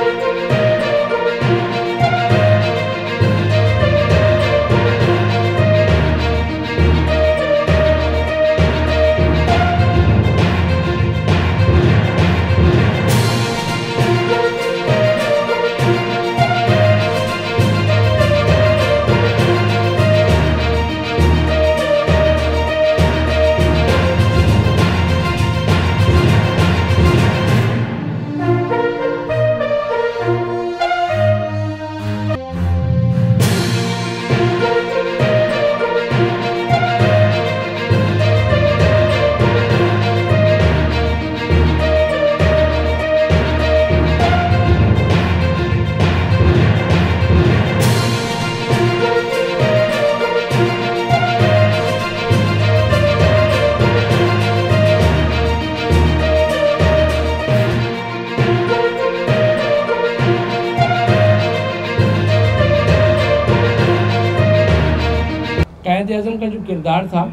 कायद-ए-आज़म का जो किरदार था,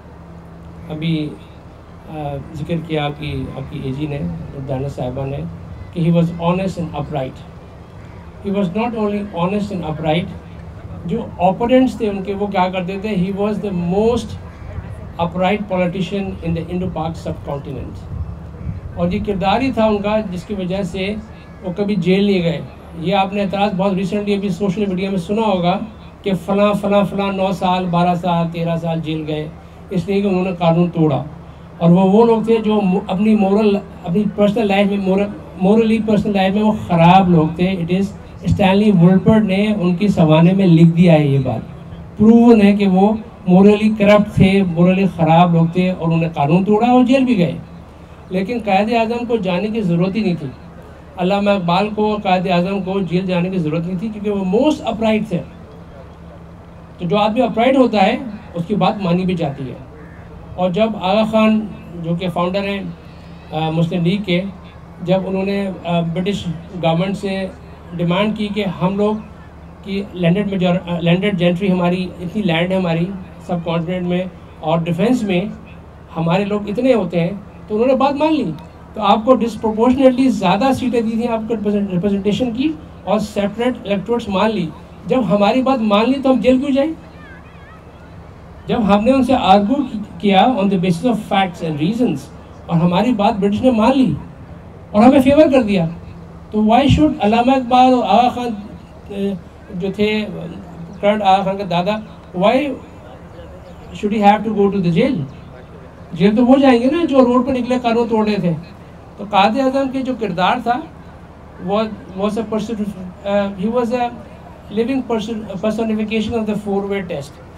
अभी जिक्र किया आपकी एजी ने, दाना साहिबा ने, कि he was honest and upright. He was not only honest and upright, जो ओपोनेंट्स थे उनके वो क्या करते थे, he was the most upright politician in the Indo Pak सब कॉन्टिनेंट. और ये किरदार ही था उनका जिसकी वजह से वो कभी जेल नहीं गए. ये आपने एतराज़ बहुत रिसेंटली अभी सोशल मीडिया में सुना होगा कि फ़लाँ 9 साल 12 साल 13 साल जेल गए इसलिए कि उन्होंने कानून तोड़ा. और वो लोग थे जो अपनी पर्सनल लाइफ में मोरली पर्सनल लाइफ में वो ख़राब लोग थे. इट इज़ स्टैनली वुलपर्ड ने उनकी सवाने में लिख दिया है, ये बात प्रूवन है कि वो मोरली करप्ट थे, मोरली ख़राब लोग थे और उन्होंने कानून तोड़ा और जेल भी गए. लेकिन कायद-ए-आज़म को जाने की ज़रूरत ही नहीं थी. अल्लामा इकबाल को कायद-ए-आज़म को जेल जाने की ज़रूरत नहीं थी क्योंकि वो मोस्ट अपराइट थे. तो जो आदमी अपराइट होता है उसकी बात मानी भी जाती है. और जब आगा खान जो कि फाउंडर हैं मुस्लिम लीग के, जब उन्होंने ब्रिटिश गवर्नमेंट से डिमांड की कि हम लोग की लैंडेड जेंट्री, हमारी इतनी लैंड है हमारी सब कॉन्टिनेंट में और डिफेंस में हमारे लोग इतने होते हैं, तो उन्होंने बात मान ली. तो आपको डिस्प्रोपोर्शनेटली ज़्यादा सीटें दी थी आपको रिप्रेजेंटेशन की और सेपरेट इलेक्टोरेट्स मान ली. जब हमारी बात मान ली तो हम जेल क्यों जाए? जब हमने उनसे आर्गू किया on the basis of facts and reasons और हमारी बात ब्रिटिश ने मान ली और हमें फेवर कर दिया, तो वाई शुड अल्लामा इकबाल और आगा खान जो थे करंट आगा खान का दादा, why should he have to go to the jail? Jail तो वो जाएंगे ना जो रोड पर निकले कानून तोड़ रहे थे. तो कायद-ए-आज़म के जो किरदार था वो was a person, he was a living personification of the 4-way test.